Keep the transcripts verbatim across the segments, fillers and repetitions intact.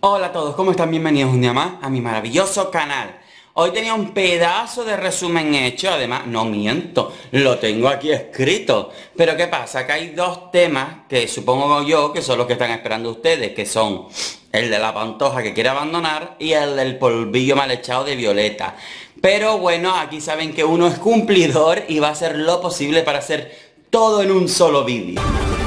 Hola a todos, ¿cómo están? Bienvenidos un día más a mi maravilloso canal. Hoy tenía un pedazo de resumen hecho, además, no miento, lo tengo aquí escrito. Pero ¿qué pasa? Que hay dos temas que supongo yo que son los que están esperando ustedes, que son el de la Pantoja que quiere abandonar y el del polvillo mal echado de Violeta. Pero bueno, aquí saben que uno es cumplidor y va a hacer lo posible para hacer todo en un solo vídeo.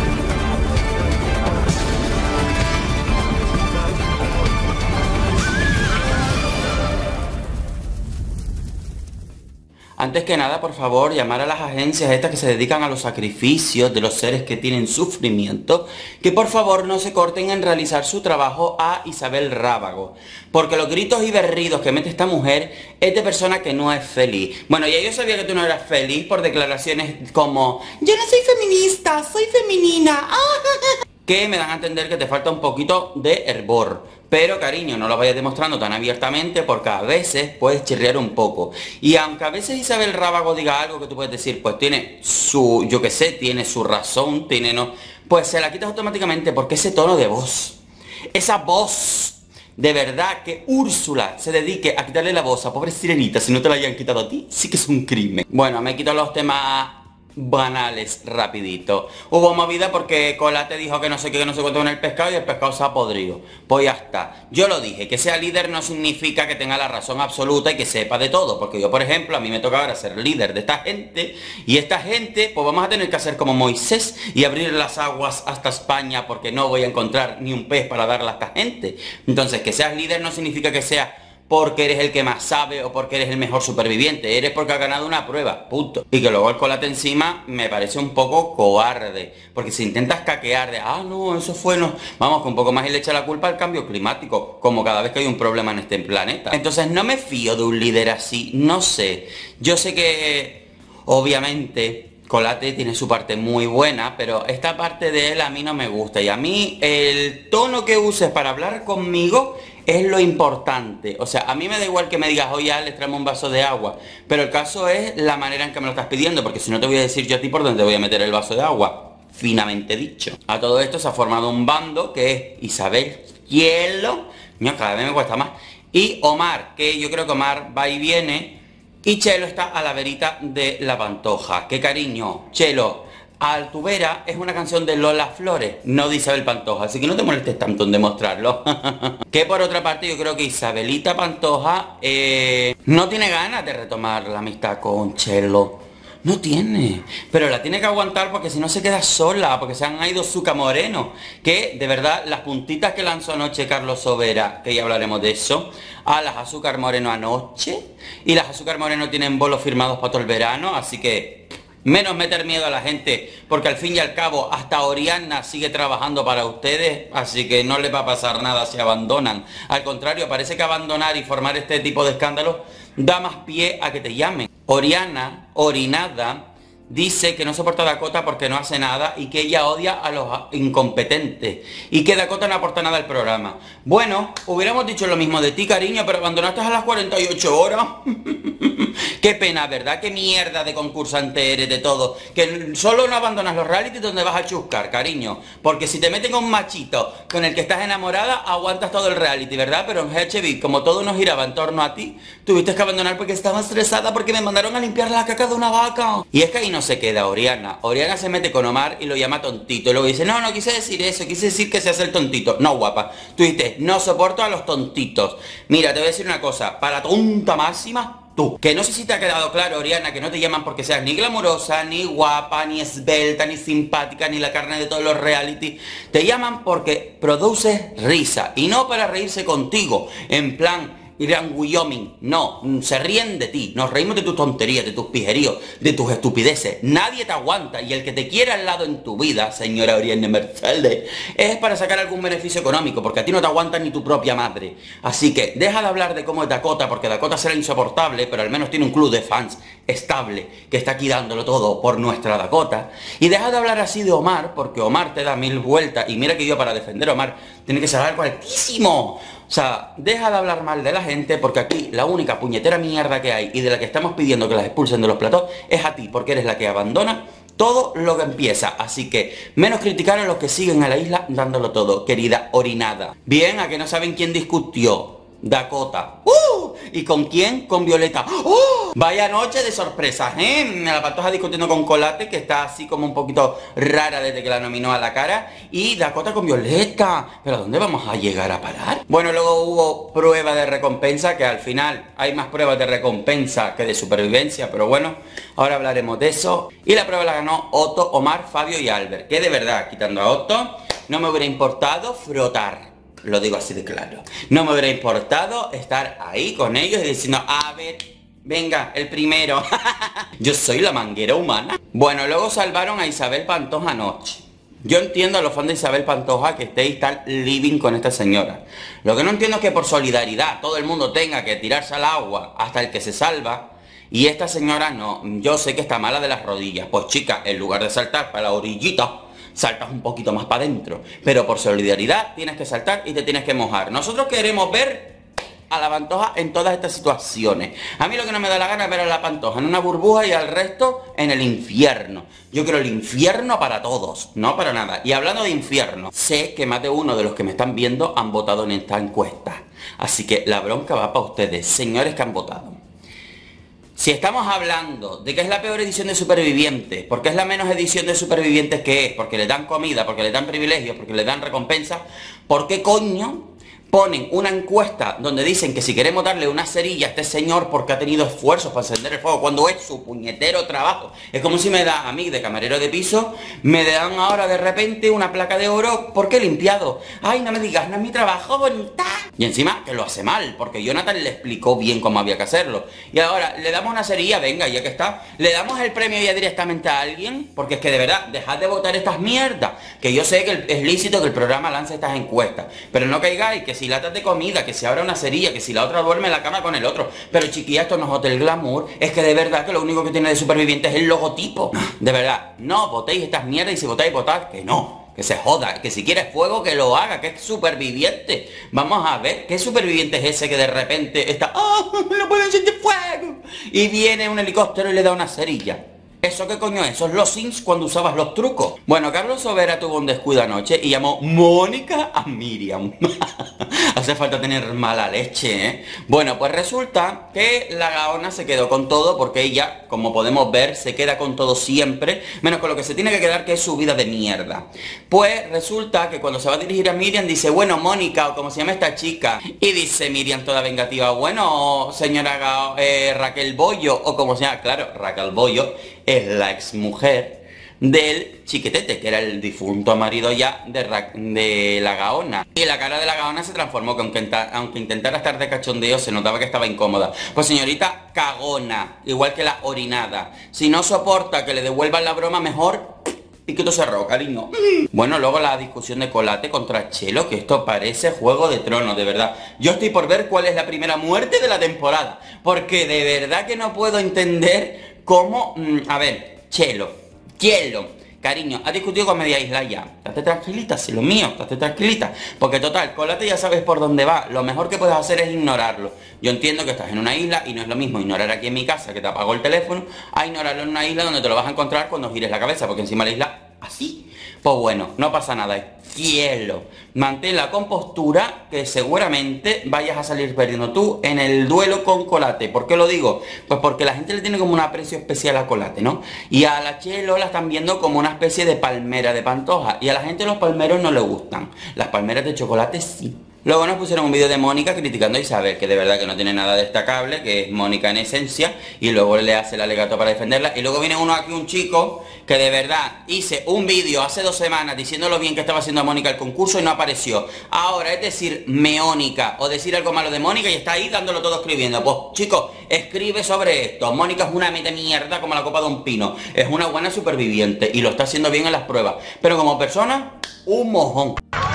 Antes que nada, por favor, llamar a las agencias estas que se dedican a los sacrificios de los seres que tienen sufrimiento, que por favor no se corten en realizar su trabajo a Isabel Rábago, porque los gritos y berridos que mete esta mujer es de persona que no es feliz. Bueno, ya yo sabía que tú no eras feliz por declaraciones como yo no soy feminista, soy femenina, que me dan a entender que te falta un poquito de hervor. Pero cariño, no lo vayas demostrando tan abiertamente porque a veces puedes chirriar un poco. Y aunque a veces Isabel Rábago diga algo que tú puedes decir, pues tiene su, yo que sé, tiene su razón, tiene no, pues se la quitas automáticamente porque ese tono de voz, esa voz, de verdad que Úrsula se dedique a quitarle la voz a pobre sirenita si no te la hayan quitado a ti, sí que es un crimen. Bueno, me quito los temas banales rapidito. Hubo movida porque Colate dijo que no sé qué, que no sé cuánto en el pescado y el pescado se ha podrido. Pues ya está. Yo lo dije, que sea líder no significa que tenga la razón absoluta y que sepa de todo. Porque yo, por ejemplo, a mí me toca ahora ser líder de esta gente. Y esta gente, pues vamos a tener que hacer como Moisés y abrir las aguas hasta España porque no voy a encontrar ni un pez para darle a esta gente. Entonces, que seas líder no significa que sea porque eres el que más sabe o porque eres el mejor superviviente, eres porque has ganado una prueba, punto. Y que luego el Colate encima me parece un poco cobarde, porque si intentas caquear de, ah no, eso fue, no, vamos, que un poco más y le echa la culpa al cambio climático, como cada vez que hay un problema en este planeta. Entonces no me fío de un líder así, no sé, yo sé que, obviamente, Colate tiene su parte muy buena, pero esta parte de él a mí no me gusta, y a mí el tono que uses para hablar conmigo es lo importante. O sea, a mí me da igual que me digas, oye, les traemos un vaso de agua, pero el caso es la manera en que me lo estás pidiendo, porque si no te voy a decir yo a ti por dónde te voy a meter el vaso de agua, finamente dicho. A todo esto se ha formado un bando que es Isabel Hielo, no, cada vez me cuesta más, y Omar, que yo creo que Omar va y viene, y Chelo está a la verita de la Pantoja. ¡Qué cariño! Chelo, Altubera es una canción de Lola Flores, no de Isabel Pantoja, así que no te molestes tanto en demostrarlo. Que por otra parte yo creo que Isabelita Pantoja eh, no tiene ganas de retomar la amistad con Chelo. No tiene, pero la tiene que aguantar porque si no se queda sola, porque se han ido Zucca Moreno, que de verdad las puntitas que lanzó anoche Carlos Sobera, que ya hablaremos de eso, a las Azúcar Moreno anoche, y las Azúcar Moreno tienen bolos firmados para todo el verano, así que menos meter miedo a la gente, porque al fin y al cabo hasta Oriana sigue trabajando para ustedes, así que no les va a pasar nada si abandonan. Al contrario, parece que abandonar y formar este tipo de escándalos da más pie a que te llamen. Oriana, orinada, dice que no soporta a Dakota porque no hace nada y que ella odia a los incompetentes y que Dakota no aporta nada al programa. Bueno, hubiéramos dicho lo mismo de ti, cariño, pero abandonaste a las cuarenta y ocho horas. Qué pena, ¿verdad? Qué mierda de concursante eres de todo. Que solo no abandonas los realities donde vas a chuscar, cariño. Porque si te meten con un machito con el que estás enamorada, aguantas todo el reality, ¿verdad? Pero en H B, como todo nos giraba en torno a ti, tuviste que abandonar porque estaba estresada porque me mandaron a limpiar la caca de una vaca. Y es que ahí no se queda Oriana. Oriana se mete con Omar y lo llama tontito. Y luego dice, no, no quise decir eso, quise decir que se hace el tontito. No, guapa. Tú dices, no soporto a los tontitos. Mira, te voy a decir una cosa. Para tonta máxima, tú. Que no sé si te ha quedado claro, Oriana, que no te llaman porque seas ni glamurosa, ni guapa, ni esbelta, ni simpática, ni la carne de todos los reality. Te llaman porque produces risa. Y no para reírse contigo. En plan, Irán Wyoming, no, se ríen de ti, nos reímos de tus tonterías, de tus pijeríos, de tus estupideces, nadie te aguanta y el que te quiera al lado en tu vida, señora Oriana Mercedes, es para sacar algún beneficio económico, porque a ti no te aguanta ni tu propia madre. Así que deja de hablar de cómo es Dakota, porque Dakota será insoportable, pero al menos tiene un club de fans estable, que está aquí dándolo todo por nuestra Dakota, y deja de hablar así de Omar, porque Omar te da mil vueltas, y mira que yo para defender a Omar tiene que ser algo altísimo. O sea, deja de hablar mal de la gente porque aquí la única puñetera mierda que hay y de la que estamos pidiendo que las expulsen de los platós es a ti, porque eres la que abandona todo lo que empieza, así que menos criticar a los que siguen a la isla dándolo todo, querida orinada. Bien, a que no saben quién discutió. Dakota. ¡Uh! ¿Y con quién? Con Violeta. ¡Oh! Vaya noche de sorpresas, ¿eh? La Pantoja discutiendo con Colate, que está así como un poquito rara desde que la nominó a la cara. Y Dakota con Violeta. ¿Pero a dónde vamos a llegar a parar? Bueno, luego hubo prueba de recompensa, que al final hay más pruebas de recompensa que de supervivencia, pero bueno, ahora hablaremos de eso. Y la prueba la ganó Otto, Omar, Fabio y Albert, que de verdad, quitando a Otto, no me hubiera importado frotar. Lo digo así de claro. No me hubiera importado estar ahí con ellos y diciendo, a ver, venga, el primero. Yo soy la manguera humana. Bueno, luego salvaron a Isabel Pantoja anoche. Yo entiendo a los fans de Isabel Pantoja que estéis tan living con esta señora. Lo que no entiendo es que por solidaridad todo el mundo tenga que tirarse al agua hasta el que se salva. Y esta señora no. Yo sé que está mala de las rodillas. Pues chica, en lugar de saltar para la orillita, saltas un poquito más para adentro, pero por solidaridad tienes que saltar y te tienes que mojar. Nosotros queremos ver a la Pantoja en todas estas situaciones. A mí lo que no me da la gana es ver a la Pantoja en una burbuja y al resto en el infierno. Yo quiero el infierno para todos, no para nada. Y hablando de infierno, sé que más de uno de los que me están viendo han votado en esta encuesta. Así que la bronca va para ustedes, señores que han votado. Si estamos hablando de que es la peor edición de Supervivientes, porque es la menos edición de Supervivientes que es, porque le dan comida, porque le dan privilegios, porque le dan recompensas, ¿por qué coño ponen una encuesta donde dicen que si queremos darle una cerilla a este señor porque ha tenido esfuerzos para encender el fuego cuando es su puñetero trabajo? Es como si me da a mí de camarero de piso, me dan ahora de repente una placa de oro porque he limpiado. Ay, no me digas, no es mi trabajo, bonita. Y encima que lo hace mal, porque Jonathan le explicó bien cómo había que hacerlo. Y ahora, le damos una cerilla, venga, ya que está, le damos el premio ya directamente a alguien, porque es que de verdad, dejad de votar estas mierdas. Que yo sé que es lícito que el programa lance estas encuestas, pero no caigáis que si latas de comida, que si abra una cerilla, que si la otra duerme en la cama con el otro. Pero chiquilla, esto no es Hotel Glamour, es que de verdad que lo único que tiene de Supervivientes es el logotipo. De verdad, no votéis estas mierdas y si votáis, votad que no. Que se joda, que si quieres fuego que lo haga, que es Superviviente. Vamos a ver, ¿qué Superviviente es ese que de repente está, ¡oh, no puedo encender fuego! Y viene un helicóptero y le da una cerilla. ¿Eso qué coño es? Eso es los Sims cuando usabas los trucos. Bueno, Carlos Sobera tuvo un descuido anoche y llamó Mónica a Miriam. Hace falta tener mala leche, ¿eh? Bueno, pues resulta que la Gaona se quedó con todo porque ella, como podemos ver, se queda con todo siempre, menos con lo que se tiene que quedar, que es su vida de mierda. Pues resulta que cuando se va a dirigir a Miriam dice, bueno, Mónica, o como se llama esta chica, y dice Miriam toda vengativa, bueno, señora Ga eh, Raquel Bollo, o como se llama, claro, Raquel Bollo, es la exmujer del Chiquetete, que era el difunto marido ya de, Ra de la Gaona. Y la cara de la Gaona se transformó, que aunque, aunque intentara estar de cachondeo, se notaba que estaba incómoda. Pues señorita cagona, igual que la orinada. Si no soporta que le devuelvan la broma, mejor piquito cerrado, cariño. Bueno, luego la discusión de Colate contra Chelo, que esto parece Juego de Tronos, de verdad. Yo estoy por ver cuál es la primera muerte de la temporada, porque de verdad que no puedo entender cómo... Mmm, a ver, Chelo, Chelo, cariño, has discutido con Media Isla ya. Estate tranquilita, si lo mío, estate tranquilita. Porque total, Colate ya sabes por dónde va. Lo mejor que puedes hacer es ignorarlo. Yo entiendo que estás en una isla y no es lo mismo ignorar aquí en mi casa, que te apagó el teléfono, a ignorarlo en una isla donde te lo vas a encontrar cuando gires la cabeza, porque encima la isla, así. Pues bueno, no pasa nada. Cielo, mantén la compostura, que seguramente vayas a salir perdiendo tú en el duelo con Colate. ¿Por qué lo digo? Pues porque la gente le tiene como un aprecio especial a Colate, ¿no? Y a la Chelo la están viendo como una especie de palmera de Pantoja. Y a la gente los palmeros no le gustan. Las palmeras de chocolate sí. Luego nos pusieron un vídeo de Mónica criticando a Isabel, que de verdad que no tiene nada destacable, que es Mónica en esencia, y luego le hace el alegato para defenderla. Y luego viene uno aquí, un chico, que de verdad hice un vídeo hace dos semanas diciendo lo bien que estaba haciendo a Mónica el concurso y no apareció. Ahora es decir Meónica, o decir algo malo de Mónica y está ahí dándolo todo escribiendo. Pues chicos, escribe sobre esto. Mónica es una mete mierda como la copa de un pino. Es una buena superviviente y lo está haciendo bien en las pruebas. Pero como persona, un mojón.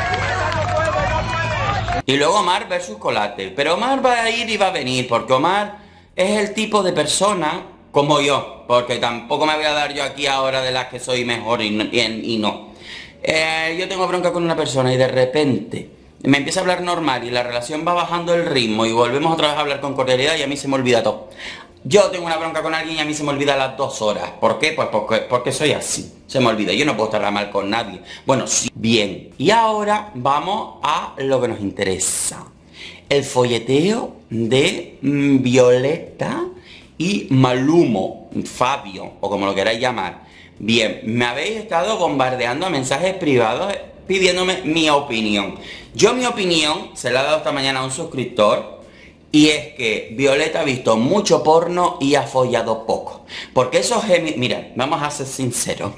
Y luego Omar versus Colate. Pero Omar va a ir y va a venir, porque Omar es el tipo de persona como yo. Porque tampoco me voy a dar yo aquí ahora de las que soy mejor y no. Y no. Eh, yo tengo bronca con una persona y de repente me empieza a hablar normal y la relación va bajando el ritmo y volvemos otra vez a hablar con cordialidad y a mí se me olvida todo. Yo tengo una bronca con alguien y a mí se me olvida a las dos horas. ¿Por qué? Pues porque, porque soy así. Se me olvida. Yo no puedo estar mal con nadie. Bueno, sí. Bien. Y ahora vamos a lo que nos interesa. El folleteo de mm, Violeta y Malumo, Fabio, o como lo queráis llamar. Bien, me habéis estado bombardeando a mensajes privados pidiéndome mi opinión. Yo mi opinión se la he dado esta mañana a un suscriptor. Y es que Violeta ha visto mucho porno y ha follado poco. Porque esos gemidos... Mira, vamos a ser sinceros.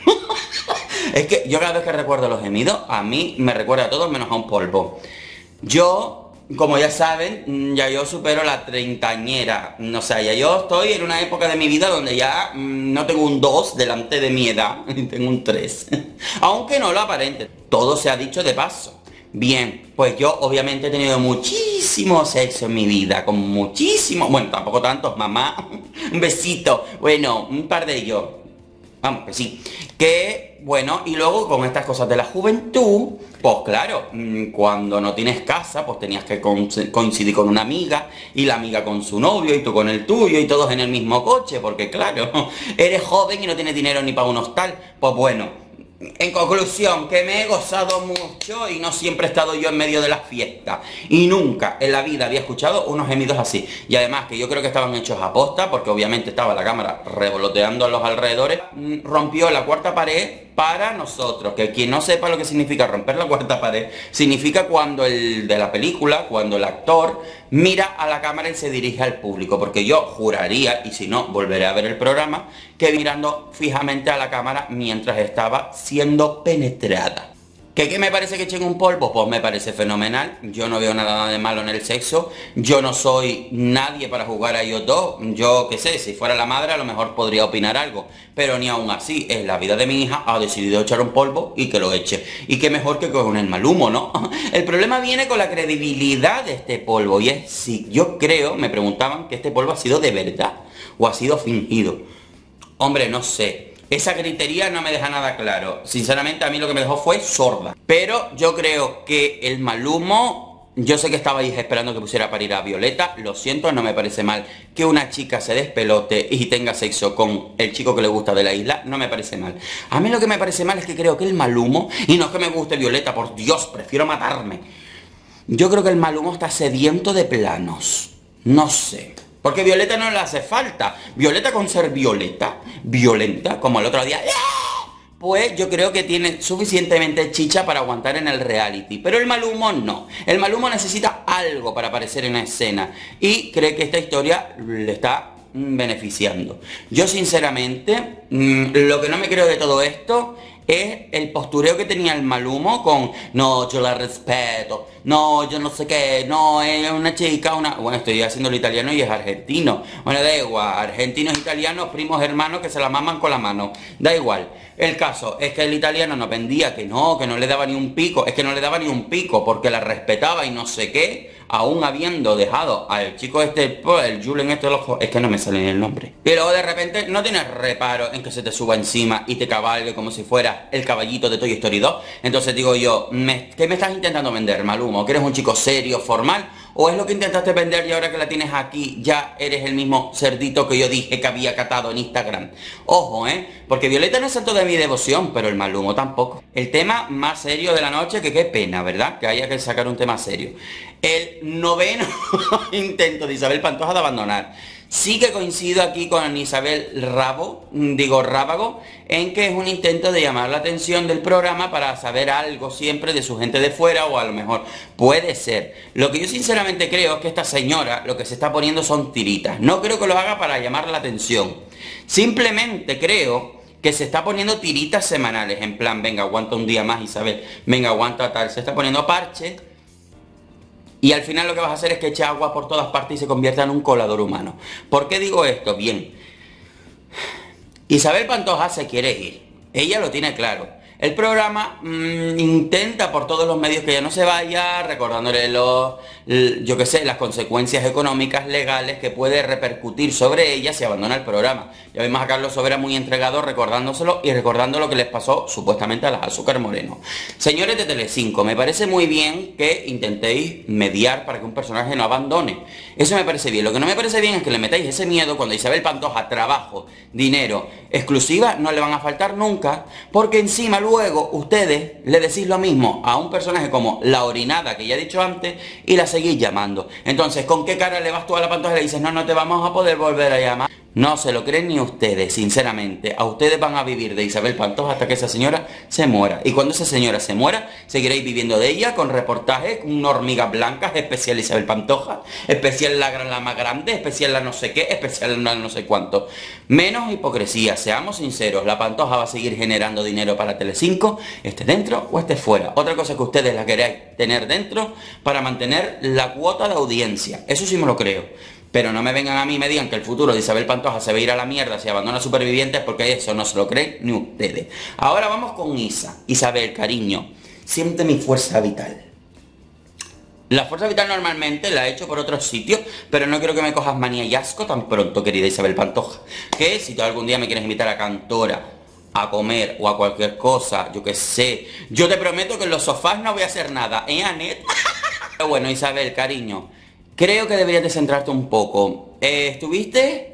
Es que yo cada vez que recuerdo los gemidos, a mí me recuerda a todo menos a un polvo. Yo, como ya saben, ya yo supero la treintañera. O sea, ya yo estoy en una época de mi vida donde ya mmm, no tengo un dos delante de mi edad. Tengo un tres. Aunque no lo aparente. Todo se ha dicho de paso. Bien, pues yo obviamente he tenido muchísimo sexo en mi vida, con muchísimo, bueno, tampoco tantos, mamá, un besito, bueno, un par de ellos, vamos, que sí, que, bueno, y luego con estas cosas de la juventud, pues claro, cuando no tienes casa, pues tenías que coincidir con una amiga, y la amiga con su novio, y tú con el tuyo, y todos en el mismo coche, porque claro, eres joven y no tienes dinero ni para un hostal, pues bueno. En conclusión, que me he gozado mucho y no siempre he estado yo en medio de las fiestas. Y nunca en la vida había escuchado unos gemidos así. Y además que yo creo que estaban hechos a posta, porque obviamente estaba la cámara revoloteando a los alrededores. Rompió la cuarta pared para nosotros. Que quien no sepa lo que significa romper la cuarta pared, significa cuando el de la película, cuando el actor mira a la cámara y se dirige al público. Porque yo juraría, y si no, volveré a ver el programa, que mirando fijamente a la cámara mientras estaba siendo penetrada. ¿Que qué me parece que echen un polvo? Pues me parece fenomenal. Yo no veo nada de malo en el sexo. Yo no soy nadie para jugar a ellos dos. Yo qué sé, si fuera la madre a lo mejor podría opinar algo. Pero ni aún así, es la vida de mi hija, ha decidido echar un polvo y que lo eche. Y qué mejor que con el Malumo, ¿no? El problema viene con la credibilidad de este polvo. Y es si yo creo, me preguntaban, que este polvo ha sido de verdad o ha sido fingido. Hombre, no sé. Esa gritería no me deja nada claro. Sinceramente a mí lo que me dejó fue sorda. Pero yo creo que el Malumo, yo sé que estabais esperando que pusiera para ir a Violeta. Lo siento, no me parece mal que una chica se despelote y tenga sexo con el chico que le gusta de la isla. No me parece mal. A mí lo que me parece mal es que creo que el Malumo, y no es que me guste Violeta, por Dios, prefiero matarme. Yo creo que el Malumo está sediento de planos. No sé. Porque Violeta no le hace falta. Violeta con ser Violeta, violenta, como el otro día, pues yo creo que tiene suficientemente chicha para aguantar en el reality. Pero el Malumo no. El Malumo necesita algo para aparecer en la escena. Y cree que esta historia le está beneficiando. Yo sinceramente, lo que no me creo de todo esto es el postureo que tenía el Malumo con no, yo la respeto, no, yo no sé qué, no, es una chica, una... Bueno, estoy haciendo el italiano y es argentino. Bueno, da igual, argentinos, italianos, primos, hermanos que se la maman con la mano. Da igual. El caso es que el italiano nos vendía que no, que no le daba ni un pico, es que no le daba ni un pico porque la respetaba y no sé qué, aún habiendo dejado al chico este, pues, el Julen este, loco, es que no me sale ni el nombre. Y luego de repente no tienes reparo en que se te suba encima y te cabalgue como si fuera el caballito de Toy Story dos. Entonces digo yo, me, ¿qué me estás intentando vender, Malumo? ¿Que eres un chico serio, formal? ¿O es lo que intentaste vender y ahora que la tienes aquí ya eres el mismo cerdito que yo dije que había catado en Instagram? Ojo, ¿eh? Porque Violeta no es santo de mi devoción, pero el Malumo tampoco. El tema más serio de la noche, que qué pena, ¿verdad? Que haya que sacar un tema serio. El noveno intento de Isabel Pantoja de abandonar. Sí que coincido aquí con Isabel Rabo, digo Rábago, en que es un intento de llamar la atención del programa para saber algo siempre de su gente de fuera, o a lo mejor puede ser. Lo que yo sinceramente creo es que esta señora lo que se está poniendo son tiritas. No creo que lo haga para llamar la atención. Simplemente creo que se está poniendo tiritas semanales, en plan, venga, aguanta un día más, Isabel, venga, aguanta tal, se está poniendo parche. Y al final lo que vas a hacer es que eche agua por todas partes y se convierta en un colador humano. ¿Por qué digo esto? Bien, Isabel Pantoja se quiere ir. Ella lo tiene claro. El programa mmm, intenta por todos los medios que ella no se vaya, recordándole los, yo qué sé, las consecuencias económicas, legales que puede repercutir sobre ella si abandona el programa. Ya vimos a Carlos Sobera muy entregado recordándoselo y recordando lo que les pasó supuestamente a las Azúcar Moreno. Señores de Telecinco, me parece muy bien que intentéis mediar para que un personaje no abandone. Eso me parece bien. Lo que no me parece bien es que le metáis ese miedo cuando Isabel Pantoja, trabajo, dinero, exclusiva, no le van a faltar nunca, porque encima luego ustedes le decís lo mismo a un personaje como la orinada que ya he dicho antes y la seguís llamando. Entonces, ¿con qué cara le vas tú a la Pantoja y le dices, no, no te vamos a poder volver a llamar? No se lo creen ni ustedes, sinceramente. A ustedes van a vivir de Isabel Pantoja hasta que esa señora se muera. Y cuando esa señora se muera, seguiréis viviendo de ella con reportajes, con hormigas blancas, especial Isabel Pantoja, especial la, la más grande, especial la no sé qué, especial la no sé cuánto. Menos hipocresía, seamos sinceros. La Pantoja va a seguir generando dinero para Telecinco, esté dentro o esté fuera. Otra cosa es que ustedes la queráis tener dentro para mantener la cuota de audiencia. Eso sí me lo creo. Pero no me vengan a mí y me digan que el futuro de Isabel Pantoja se va a ir a la mierda si abandona Supervivientes, porque eso no se lo creen ni ustedes. Ahora vamos con Isa. Isabel, cariño, siente mi fuerza vital. La fuerza vital normalmente la he hecho por otros sitios, pero no quiero que me cojas manía y asco tan pronto, querida Isabel Pantoja. Que si tú algún día me quieres invitar a Cantora, a comer o a cualquier cosa, yo que sé, yo te prometo que en los sofás no voy a hacer nada, ¿eh, Anet? Pero bueno, Isabel, cariño, creo que deberías de centrarte un poco. Eh, ¿Estuviste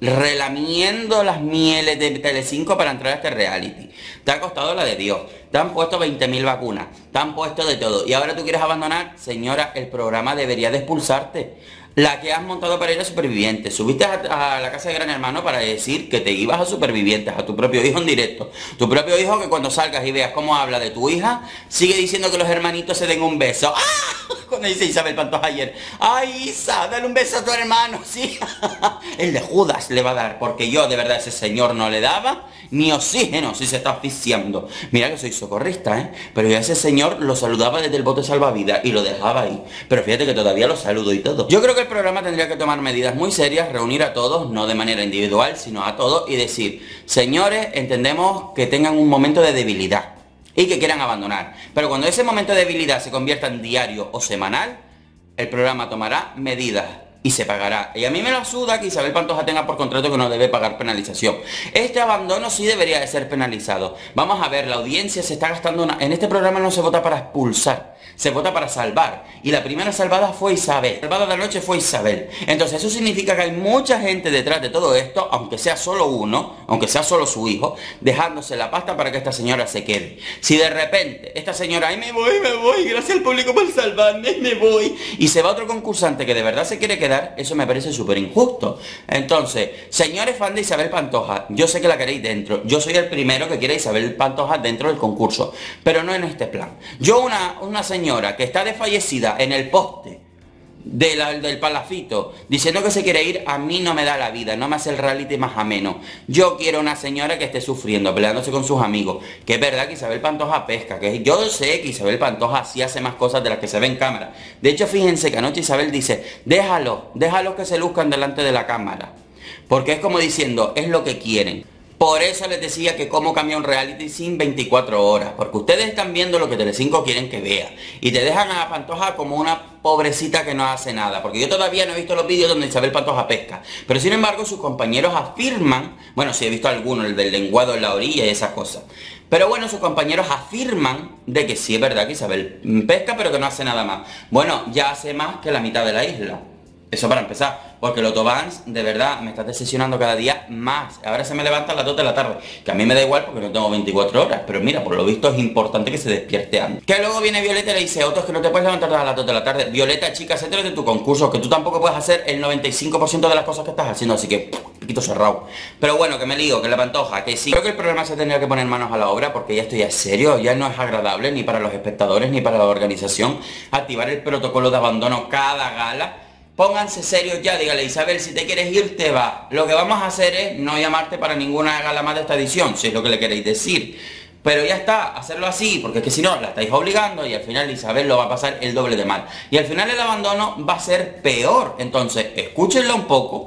relamiendo las mieles de Telecinco para entrar a este reality? Te ha costado la de Dios. Te han puesto veinte mil vacunas. Te han puesto de todo. Y ahora tú quieres abandonar. Señora, el programa debería de expulsarte. La que has montado para ir a Supervivientes. Subiste a, a la casa de Gran Hermano para decir que te ibas a Supervivientes, a tu propio hijo en directo. Tu propio hijo que cuando salgas y veas cómo habla de tu hija, sigue diciendo que los hermanitos se den un beso. ¡Ah! Cuando dice Isabel Pantoja ayer, ¡ay, Isa, dale un beso a tu hermano! Sí, el de Judas le va a dar, porque yo de verdad ese señor no le daba ni oxígeno si se está asfixiando. Mira que soy socorrista, ¿eh? Pero yo a ese señor lo saludaba desde el bote salvavidas y lo dejaba ahí. Pero fíjate que todavía lo saludo y todo. Yo creo que el programa tendría que tomar medidas muy serias, reunir a todos, no de manera individual, sino a todos, y decir, señores, entendemos que tengan un momento de debilidad y que quieran abandonar. Pero cuando ese momento de debilidad se convierta en diario o semanal, el programa tomará medidas y se pagará. Y a mí me lo suda que Isabel Pantoja tenga por contrato que no debe pagar penalización. Este abandono sí debería de ser penalizado. Vamos a ver, la audiencia se está gastando una... En este programa no se vota para expulsar, se vota para salvar. Y la primera salvada fue Isabel. La salvada de la noche fue Isabel. Entonces eso significa que hay mucha gente detrás de todo esto, aunque sea solo uno, aunque sea solo su hijo, dejándose la pasta para que esta señora se quede. Si de repente esta señora, ay, me voy, me voy, gracias al público por salvarme, me voy, y se va otro concursante que de verdad se quiere quedar, eso me parece súper injusto. Entonces, señores fan de Isabel Pantoja, yo sé que la queréis dentro, yo soy el primero que quiere Isabel Pantoja dentro del concurso, pero no en este plan. Yo una, una señora que está desfallecida en el poste de la, del palafito, diciendo que se quiere ir, a mí no me da la vida, no me hace el reality más ameno. Yo quiero una señora que esté sufriendo, peleándose con sus amigos, que es verdad que Isabel Pantoja pesca, que yo sé que Isabel Pantoja sí hace más cosas de las que se ve en cámara. De hecho, fíjense que anoche Isabel dice, déjalo, déjalo que se luzcan delante de la cámara, porque es como diciendo, es lo que quieren. Por eso les decía que cómo cambia un reality sin veinticuatro horas, porque ustedes están viendo lo que Telecinco quieren que vea, y te dejan a Pantoja como una pobrecita que no hace nada, porque yo todavía no he visto los vídeos donde Isabel Pantoja pesca, pero sin embargo sus compañeros afirman, bueno, sí he visto algunos, el del lenguado en la orilla y esas cosas, pero bueno, sus compañeros afirman de que sí es verdad que Isabel pesca, pero que no hace nada más. Bueno, ya hace más que la mitad de la isla. Eso para empezar, porque el Autobans, de verdad, me está decepcionando cada día más. Ahora se me levanta a las dos de la tarde, que a mí me da igual porque no tengo veinticuatro horas, pero mira, por lo visto es importante que se despierte antes. Que luego viene Violeta y le dice, otros que no te puedes levantar a las dos de la tarde. Violeta, chica, céntrate de tu concurso, que tú tampoco puedes hacer el noventa y cinco por ciento de las cosas que estás haciendo, así que, piquito cerrado. Pero bueno, que me lío, que la Pantoja, que sí. Creo que el programa se tendría que poner manos a la obra, porque ya estoy ya serio, ya no es agradable ni para los espectadores ni para la organización activar el protocolo de abandono cada gala. Pónganse serios ya, dígale, Isabel, si te quieres ir, te va. Lo que vamos a hacer es no llamarte para ninguna gala más de esta edición, si es lo que le queréis decir. Pero ya está, hacerlo así, porque es que si no, la estáis obligando y al final Isabel lo va a pasar el doble de mal. Y al final el abandono va a ser peor. Entonces, escúchenlo un poco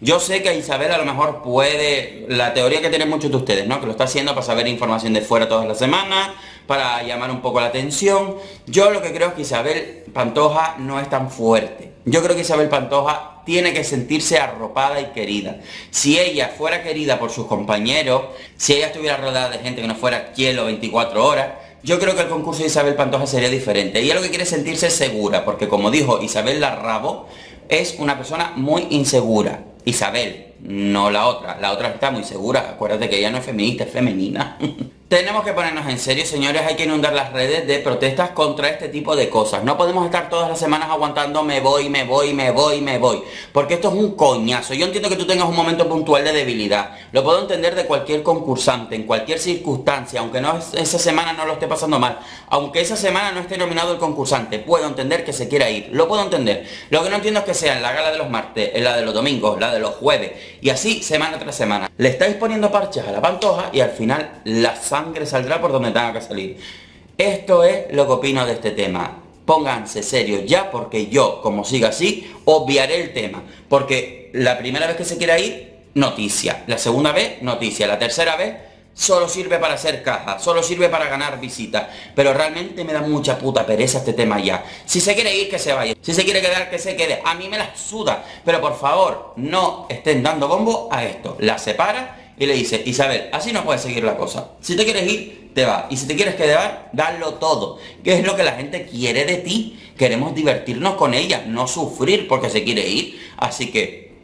Yo sé que Isabel a lo mejor puede, la teoría que tienen muchos de ustedes, ¿no? Que lo está haciendo para saber información de fuera todas las semanas, para llamar un poco la atención. Yo lo que creo es que Isabel Pantoja no es tan fuerte. Yo creo que Isabel Pantoja tiene que sentirse arropada y querida. Si ella fuera querida por sus compañeros, si ella estuviera rodeada de gente que no fuera hielo veinticuatro horas, yo creo que el concurso de Isabel Pantoja sería diferente. Ella lo que quiere es sentirse segura, porque como dijo Isabel Larrabo, es una persona muy insegura. Isabel, no la otra. La otra está muy segura. Acuérdate que ella no es feminista, es femenina. Tenemos que ponernos en serio, señores. Hay que inundar las redes de protestas contra este tipo de cosas. No podemos estar todas las semanas aguantando me voy, me voy, me voy, me voy. Porque esto es un coñazo. Yo entiendo que tú tengas un momento puntual de debilidad. Lo puedo entender de cualquier concursante, en cualquier circunstancia. Aunque no esa semana no lo esté pasando mal. Aunque esa semana no esté nominado el concursante. Puedo entender que se quiera ir. Lo puedo entender. Lo que no entiendo es que sea en la gala de los martes, en la de los domingos, la de los jueves. Y así semana tras semana. Le estáis poniendo parches a la Pantoja y al final la sangre saldrá por donde tenga que salir. Esto es lo que opino de este tema. Pónganse serios ya, porque yo, como siga así, obviaré el tema. Porque la primera vez que se quiera ir, noticia. La segunda vez, noticia. La tercera vez, solo sirve para hacer caja, solo sirve para ganar visitas. Pero realmente me da mucha puta pereza este tema ya. Si se quiere ir, que se vaya. Si se quiere quedar, que se quede. A mí me la suda. Pero por favor, no estén dando bombo a esto. La separa y le dice, Isabel, así no puede seguir la cosa. Si te quieres ir, te vas. Y si te quieres quedar, dalo todo. Que es lo que la gente quiere de ti. Queremos divertirnos con ella, no sufrir porque se quiere ir. Así que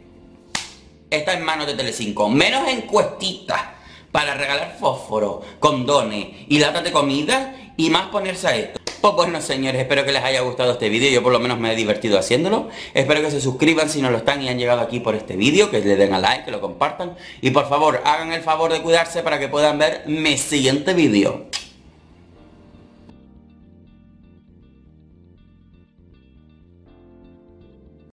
está en manos de Telecinco. Menos encuestitas para regalar fósforo, condones y latas de comida, y más ponerse a esto. Pues bueno, señores, espero que les haya gustado este vídeo. Yo por lo menos me he divertido haciéndolo. Espero que se suscriban si no lo están y han llegado aquí por este vídeo, que le den a like, que lo compartan, y por favor hagan el favor de cuidarse para que puedan ver mi siguiente vídeo.